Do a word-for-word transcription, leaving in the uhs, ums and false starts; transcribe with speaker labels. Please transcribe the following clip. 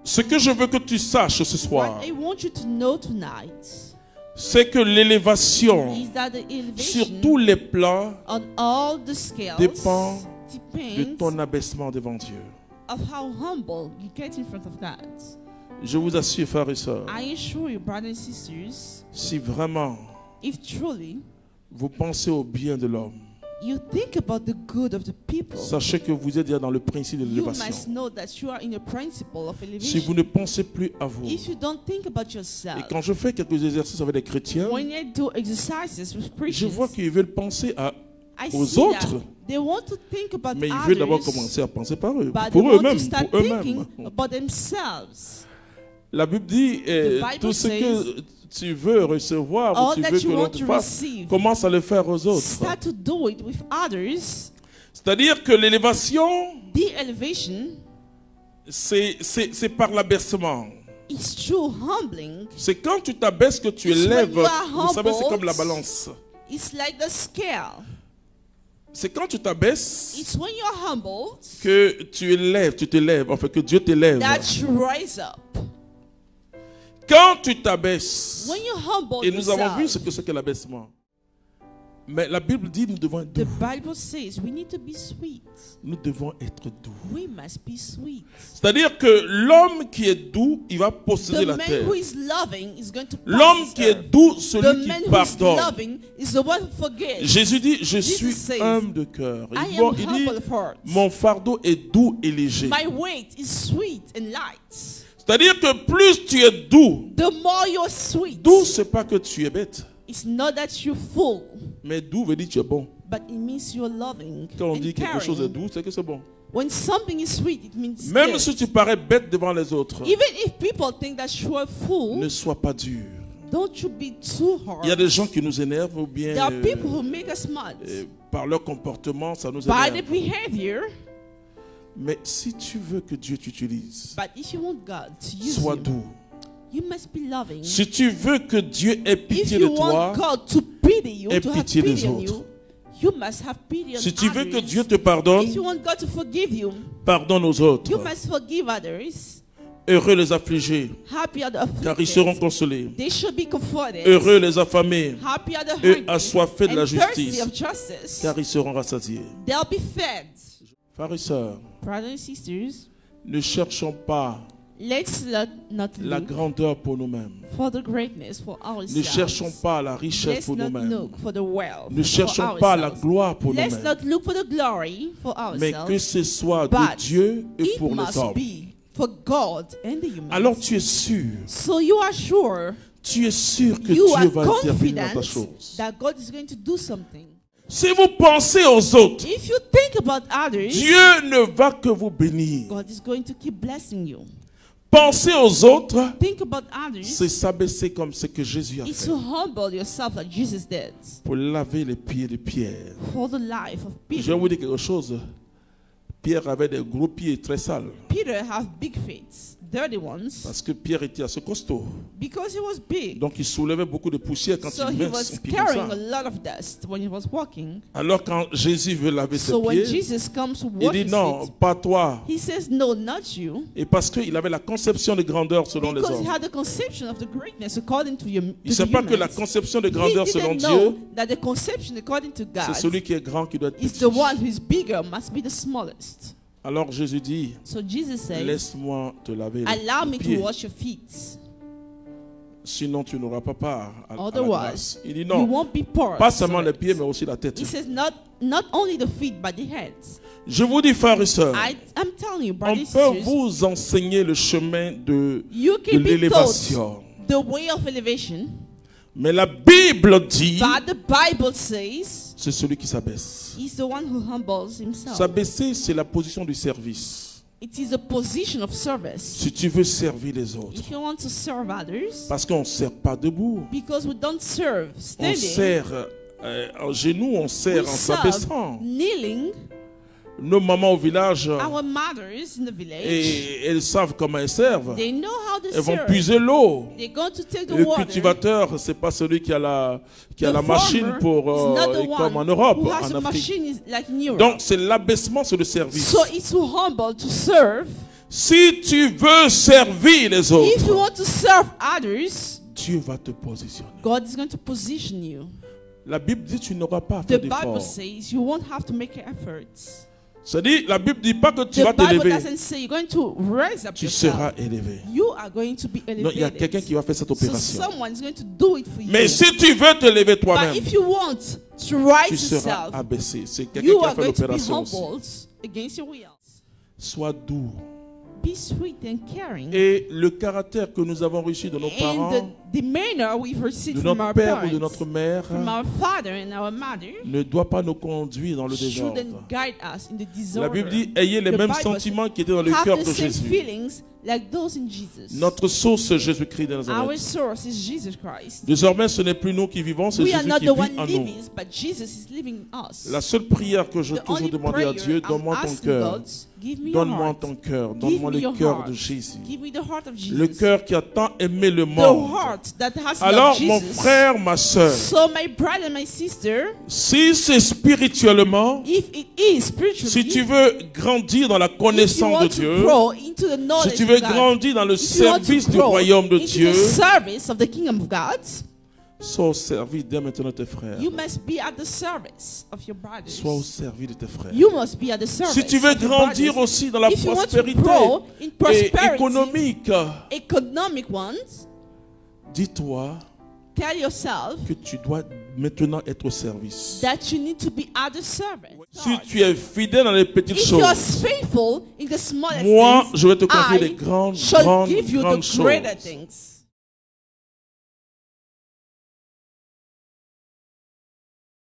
Speaker 1: Ce que je veux que tu saches ce soir,
Speaker 2: What I want you to know tonight
Speaker 1: c'est que l'élévation
Speaker 2: is that the
Speaker 1: sur
Speaker 2: elevation
Speaker 1: tous les plans
Speaker 2: on all the scales
Speaker 1: dépend de
Speaker 2: depends
Speaker 1: ton abaissement devant Dieu.
Speaker 2: of how humble you get in front of God.
Speaker 1: Je vous assure, frères et sœurs,
Speaker 2: I assure you, brothers and sisters,
Speaker 1: si vraiment
Speaker 2: if truly
Speaker 1: vous pensez au bien de l'homme,
Speaker 2: you think about the good of the people,
Speaker 1: sachez que vous êtes déjà dans le principe de
Speaker 2: you must
Speaker 1: l'élévation.
Speaker 2: know that you are in a principle of
Speaker 1: Si
Speaker 2: elevation.
Speaker 1: vous ne pensez plus à vous,
Speaker 2: If you don't think about
Speaker 1: et
Speaker 2: yourself,
Speaker 1: quand je fais quelques exercices avec des chrétiens,
Speaker 2: when you do exercises with
Speaker 1: je
Speaker 2: Christians,
Speaker 1: vois qu'ils veulent penser à,
Speaker 2: I
Speaker 1: aux
Speaker 2: see
Speaker 1: autres,
Speaker 2: that they want to think about
Speaker 1: mais ils veulent d'abord
Speaker 2: others,
Speaker 1: commencer à penser par eux,
Speaker 2: but they
Speaker 1: pour
Speaker 2: want to
Speaker 1: eux-mêmes,
Speaker 2: start
Speaker 1: pour
Speaker 2: thinking
Speaker 1: eux-mêmes.
Speaker 2: about themselves.
Speaker 1: La Bible dit, euh,
Speaker 2: The Bible
Speaker 1: tout ce
Speaker 2: says,
Speaker 1: que tu veux recevoir, ou
Speaker 2: all
Speaker 1: tu
Speaker 2: that
Speaker 1: veux
Speaker 2: you
Speaker 1: que l'on
Speaker 2: want
Speaker 1: te
Speaker 2: to
Speaker 1: fasse,
Speaker 2: receive,
Speaker 1: commence à le faire aux autres.
Speaker 2: start to do it with others.
Speaker 1: C'est-à-dire que l'élévation,
Speaker 2: The elevation
Speaker 1: c'est c'est- c'est par l'abaissement.
Speaker 2: is true humbling.
Speaker 1: C'est quand tu t'abaisses que tu
Speaker 2: It's when
Speaker 1: élèves.
Speaker 2: you are
Speaker 1: Vous savez, c'est
Speaker 2: humbled.
Speaker 1: comme la balance.
Speaker 2: It's like the scale.
Speaker 1: C'est quand tu t'abaisses
Speaker 2: It's when you're humbled
Speaker 1: que tu élèves, tu t'élèves, enfin que Dieu t'élève.
Speaker 2: that you rise up.
Speaker 1: Quand tu t'abaisses,
Speaker 2: When you humble
Speaker 1: et nous avons vu
Speaker 2: yourself,
Speaker 1: ce que c'est que l'abaissement. Mais la Bible dit nous devons être
Speaker 2: the
Speaker 1: doux.
Speaker 2: Bible says we need to be sweet.
Speaker 1: Nous devons être doux.
Speaker 2: We must be sweet.
Speaker 1: C'est-à-dire que l'homme qui est doux, il va posséder
Speaker 2: The
Speaker 1: la
Speaker 2: man
Speaker 1: terre.
Speaker 2: who is loving is going to
Speaker 1: L'homme
Speaker 2: possess
Speaker 1: qui
Speaker 2: earth.
Speaker 1: est doux,
Speaker 2: The
Speaker 1: celui
Speaker 2: man
Speaker 1: qui
Speaker 2: who is
Speaker 1: pardonne.
Speaker 2: loving is the one who forgives.
Speaker 1: Jésus dit, je
Speaker 2: Jesus
Speaker 1: suis
Speaker 2: says,
Speaker 1: humble de cœur.
Speaker 2: I
Speaker 1: Il, bon,
Speaker 2: am
Speaker 1: il dit,
Speaker 2: humble of heart.
Speaker 1: mon fardeau est doux et léger.
Speaker 2: My weight is sweet and light.
Speaker 1: C'est-à-dire que plus tu es doux,
Speaker 2: The more you're sweet,
Speaker 1: doux, c'est pas que tu es bête,
Speaker 2: it's not that you're full,
Speaker 1: mais doux veut dire que tu es bon.
Speaker 2: but it means you're loving
Speaker 1: Quand on
Speaker 2: and
Speaker 1: dit quelque chose est
Speaker 2: caring.
Speaker 1: doux, c'est que c'est bon.
Speaker 2: When something is sweet, it means
Speaker 1: Même
Speaker 2: good.
Speaker 1: si tu parais bête devant les autres,
Speaker 2: Even if people think that you're full,
Speaker 1: ne sois pas dur.
Speaker 2: don't you be too hard.
Speaker 1: Il y a des gens qui nous énervent ou bien
Speaker 2: There are
Speaker 1: euh,
Speaker 2: people who make us mad
Speaker 1: euh, par leur comportement, ça nous
Speaker 2: by the
Speaker 1: énerve.
Speaker 2: behavior.
Speaker 1: Mais si tu veux que Dieu t'utilise,
Speaker 2: But if you want God to use
Speaker 1: sois
Speaker 2: you,
Speaker 1: doux.
Speaker 2: you must be loving.
Speaker 1: Si tu veux que Dieu ait
Speaker 2: If
Speaker 1: pitié de
Speaker 2: you
Speaker 1: toi,
Speaker 2: want God to pity you,
Speaker 1: aie
Speaker 2: to have
Speaker 1: pitié des
Speaker 2: pity on
Speaker 1: autres.
Speaker 2: you, you must have pity on
Speaker 1: si tu veux que
Speaker 2: others.
Speaker 1: Dieu te pardonne,
Speaker 2: If you want God to forgive you,
Speaker 1: pardonne aux autres.
Speaker 2: you must forgive others.
Speaker 1: Heureux les affligés,
Speaker 2: Happy are the
Speaker 1: car ils seront
Speaker 2: afflicted.
Speaker 1: consolés.
Speaker 2: They should be comforted.
Speaker 1: Heureux les affamés,
Speaker 2: Happy are the
Speaker 1: et
Speaker 2: hungry
Speaker 1: assoiffés de la
Speaker 2: and thirsty
Speaker 1: justice,
Speaker 2: of justice.
Speaker 1: car ils seront rassasiés.
Speaker 2: They'll be fed.
Speaker 1: Frères et sœurs,
Speaker 2: Brothers and sisters,
Speaker 1: ne cherchons pas
Speaker 2: let's not, not
Speaker 1: la
Speaker 2: look
Speaker 1: grandeur pour nous-mêmes.
Speaker 2: for the greatness for
Speaker 1: Ne
Speaker 2: ourselves.
Speaker 1: cherchons pas la richesse
Speaker 2: Let's
Speaker 1: pour
Speaker 2: not
Speaker 1: nous-mêmes.
Speaker 2: look for the wealth
Speaker 1: Ne
Speaker 2: for
Speaker 1: cherchons pas la
Speaker 2: ourselves.
Speaker 1: gloire pour
Speaker 2: Let's
Speaker 1: nous-mêmes.
Speaker 2: not look for the glory for
Speaker 1: Mais que
Speaker 2: ourselves.
Speaker 1: ce soit
Speaker 2: But
Speaker 1: de Dieu et
Speaker 2: It
Speaker 1: pour les
Speaker 2: must
Speaker 1: hommes.
Speaker 2: be for God and the humans.
Speaker 1: Alors tu es sûr,
Speaker 2: So you are sure,
Speaker 1: tu es sûr que
Speaker 2: you
Speaker 1: Dieu
Speaker 2: are
Speaker 1: va intervenir dans ta
Speaker 2: confident
Speaker 1: chose.
Speaker 2: that God is going to do something.
Speaker 1: Si vous pensez aux autres,
Speaker 2: If you think about others,
Speaker 1: Dieu ne va que vous bénir.
Speaker 2: God is going to keep blessing you.
Speaker 1: Penser aux autres,
Speaker 2: Think about others.
Speaker 1: c'est s'abaisser comme ce que Jésus a
Speaker 2: It's
Speaker 1: fait
Speaker 2: to humble yourself like Jesus did
Speaker 1: pour laver les pieds de Pierre.
Speaker 2: for the life of
Speaker 1: Je vais
Speaker 2: Peter.
Speaker 1: vous dire quelque chose. Pierre avait des gros pieds très sales
Speaker 2: Peter have big feet, dirty ones,
Speaker 1: parce que Pierre était assez costaud.
Speaker 2: because he was big.
Speaker 1: Donc il soulevait beaucoup de poussière quand
Speaker 2: So
Speaker 1: il
Speaker 2: he
Speaker 1: met
Speaker 2: was
Speaker 1: son pied comme
Speaker 2: carrying
Speaker 1: ça.
Speaker 2: a lot of dust when he was walking.
Speaker 1: Alors quand Jésus veut laver ses
Speaker 2: So when
Speaker 1: pieds,
Speaker 2: Jesus comes to
Speaker 1: il
Speaker 2: wash
Speaker 1: dit
Speaker 2: his
Speaker 1: non,
Speaker 2: feet,
Speaker 1: pas toi.
Speaker 2: he says, no, not you.
Speaker 1: Et parce qu'il avait la conception de grandeur selon les
Speaker 2: Because he
Speaker 1: hommes.
Speaker 2: had the conception of the greatness according to, your, to
Speaker 1: Il ne
Speaker 2: the
Speaker 1: sait pas que la
Speaker 2: humans.
Speaker 1: conception de
Speaker 2: He
Speaker 1: grandeur selon
Speaker 2: didn't know
Speaker 1: Dieu,
Speaker 2: that the conception according to
Speaker 1: c'est
Speaker 2: God
Speaker 1: celui qui est grand qui doit être
Speaker 2: is
Speaker 1: petit.
Speaker 2: the one who is bigger, must be the smallest.
Speaker 1: Alors Jésus dit,
Speaker 2: So Jesus says,
Speaker 1: laisse-moi te laver
Speaker 2: allow
Speaker 1: les
Speaker 2: me to
Speaker 1: pieds,
Speaker 2: wash your feet.
Speaker 1: sinon tu n'auras pas part à, à la
Speaker 2: Otherwise,
Speaker 1: grâce. Il dit
Speaker 2: you
Speaker 1: non,
Speaker 2: won't be part.
Speaker 1: pas seulement
Speaker 2: of
Speaker 1: les
Speaker 2: it.
Speaker 1: pieds, mais aussi la tête.
Speaker 2: He says, not, not only the feet, but the heads.
Speaker 1: Je vous dis, frères et sœurs,
Speaker 2: I, I'm telling you,
Speaker 1: on
Speaker 2: brothers and
Speaker 1: peut
Speaker 2: sisters,
Speaker 1: vous enseigner le chemin de,
Speaker 2: you
Speaker 1: de
Speaker 2: can be
Speaker 1: l'élévation.
Speaker 2: taught the way of elevation,
Speaker 1: Mais la Bible dit,
Speaker 2: but the Bible says
Speaker 1: c'est celui qui s'abaisse.
Speaker 2: he's the one who humbles himself.
Speaker 1: S'abaisser, c'est la position du service.
Speaker 2: It is a position of service.
Speaker 1: Si tu veux servir les autres.
Speaker 2: If you want to serve others,
Speaker 1: Parce qu'on ne sert pas debout.
Speaker 2: because we don't serve
Speaker 1: On
Speaker 2: standing,
Speaker 1: sert euh, en genoux, on sert
Speaker 2: we
Speaker 1: en
Speaker 2: serve
Speaker 1: s'abaissant.
Speaker 2: kneeling.
Speaker 1: Nos mamans au village,
Speaker 2: Our mothers in the village,
Speaker 1: et elles savent comment elles servent.
Speaker 2: they know how to
Speaker 1: Elles vont
Speaker 2: serve.
Speaker 1: puiser l'eau.
Speaker 2: They're going to take the
Speaker 1: Le
Speaker 2: water.
Speaker 1: cultivateur, c'est pas celui qui a la, qui a
Speaker 2: The
Speaker 1: la machine
Speaker 2: farmer
Speaker 1: pour,
Speaker 2: is not
Speaker 1: euh,
Speaker 2: the one
Speaker 1: comme en Europe,
Speaker 2: who has
Speaker 1: en
Speaker 2: a
Speaker 1: Afrique.
Speaker 2: machine is like in Europe.
Speaker 1: Donc c'est l'abaissement sur le service.
Speaker 2: So it's too humble to serve.
Speaker 1: Si tu veux servir les autres,
Speaker 2: If you want to serve others,
Speaker 1: Dieu va te positionner.
Speaker 2: God is going to position you.
Speaker 1: La Bible dit tu n'auras pas à
Speaker 2: The
Speaker 1: faire
Speaker 2: Bible
Speaker 1: d'efforts.
Speaker 2: says you won't have to make efforts.
Speaker 1: C'est-à-dire, la Bible ne dit pas que tu
Speaker 2: The
Speaker 1: vas
Speaker 2: Bible
Speaker 1: t'élever.
Speaker 2: doesn't say you're going to raise up
Speaker 1: Tu
Speaker 2: yourself.
Speaker 1: seras élevé.
Speaker 2: You are going to be
Speaker 1: Non, il y a quelqu'un
Speaker 2: elevated.
Speaker 1: qui va faire cette
Speaker 2: So
Speaker 1: opération.
Speaker 2: someone is going to do it for you.
Speaker 1: Mais si tu veux te lever
Speaker 2: But
Speaker 1: toi-même,
Speaker 2: if you want to rise
Speaker 1: tu seras
Speaker 2: yourself,
Speaker 1: abaissé. C'est quelqu'un
Speaker 2: you
Speaker 1: qui a
Speaker 2: are
Speaker 1: fait
Speaker 2: going to be
Speaker 1: l'opération aussi.
Speaker 2: humbled against your will.
Speaker 1: Sois doux.
Speaker 2: Be sweet and caring.
Speaker 1: Et le caractère que nous avons reçu de nos
Speaker 2: And
Speaker 1: parents,
Speaker 2: the, the manner we've received
Speaker 1: de
Speaker 2: from
Speaker 1: notre
Speaker 2: our
Speaker 1: père ou
Speaker 2: parents,
Speaker 1: de notre mère,
Speaker 2: from our father and our mother,
Speaker 1: ne doit pas nous conduire dans le désordre.
Speaker 2: shouldn't guide us in the
Speaker 1: La
Speaker 2: disorder.
Speaker 1: Bible dit, ayez les
Speaker 2: The
Speaker 1: mêmes
Speaker 2: Bible
Speaker 1: sentiments qui étaient dans le
Speaker 2: Have
Speaker 1: cœur
Speaker 2: the
Speaker 1: de
Speaker 2: same
Speaker 1: Jésus.
Speaker 2: feelings like those in Jesus.
Speaker 1: Notre source, c'est Jésus-Christ de
Speaker 2: Our
Speaker 1: Nazareth.
Speaker 2: source is Jesus Christ.
Speaker 1: Désormais, ce n'est plus nous qui vivons, c'est
Speaker 2: We are
Speaker 1: Jésus
Speaker 2: not
Speaker 1: qui
Speaker 2: the
Speaker 1: vit
Speaker 2: one
Speaker 1: en nous.
Speaker 2: living, but Jesus is living in us.
Speaker 1: La seule prière que je
Speaker 2: The
Speaker 1: toujours
Speaker 2: only
Speaker 1: demandé à
Speaker 2: prayer
Speaker 1: Dieu,
Speaker 2: I'm
Speaker 1: donne-moi ton
Speaker 2: asking
Speaker 1: cœur.
Speaker 2: God, give me your
Speaker 1: Donne-moi
Speaker 2: heart.
Speaker 1: ton cœur.
Speaker 2: Give
Speaker 1: Donne-moi
Speaker 2: me
Speaker 1: le
Speaker 2: your
Speaker 1: cœur
Speaker 2: heart.
Speaker 1: de Jésus.
Speaker 2: Give me the heart of Jesus.
Speaker 1: Le cœur qui a tant aimé le
Speaker 2: The
Speaker 1: monde.
Speaker 2: heart that has
Speaker 1: Alors,
Speaker 2: loved
Speaker 1: mon
Speaker 2: Jesus.
Speaker 1: frère, ma soeur,
Speaker 2: So my brother, my sister,
Speaker 1: si c'est spirituellement,
Speaker 2: if it is spiritually,
Speaker 1: si tu veux grandir dans la
Speaker 2: if you
Speaker 1: connaissance de
Speaker 2: want
Speaker 1: Dieu,
Speaker 2: to grow into the knowledge
Speaker 1: si tu veux
Speaker 2: of God,
Speaker 1: grandir dans le
Speaker 2: if you want to
Speaker 1: service du
Speaker 2: grow
Speaker 1: royaume de
Speaker 2: into
Speaker 1: Dieu,
Speaker 2: the service of the kingdom of God,
Speaker 1: sois au service dès maintenant de tes frères.
Speaker 2: you must be at the service of your brothers.
Speaker 1: Sois au service de tes frères.
Speaker 2: You must be at the service
Speaker 1: Si tu veux
Speaker 2: of your
Speaker 1: grandir
Speaker 2: brothers.
Speaker 1: aussi dans la
Speaker 2: If you want to
Speaker 1: prospérité
Speaker 2: grow in
Speaker 1: et
Speaker 2: prosperity,
Speaker 1: économique,
Speaker 2: economic ones,
Speaker 1: dis-toi
Speaker 2: tell yourself
Speaker 1: que tu dois maintenant être au service.
Speaker 2: that you need to be at the service.
Speaker 1: Si tu es fidèle dans les petites
Speaker 2: If you are
Speaker 1: choses,
Speaker 2: faithful in the smallest
Speaker 1: moi,
Speaker 2: things,
Speaker 1: je vais te confier
Speaker 2: I
Speaker 1: des grandes,
Speaker 2: shall
Speaker 1: grandes,
Speaker 2: give you
Speaker 1: grandes
Speaker 2: the greater
Speaker 1: choses.
Speaker 2: things.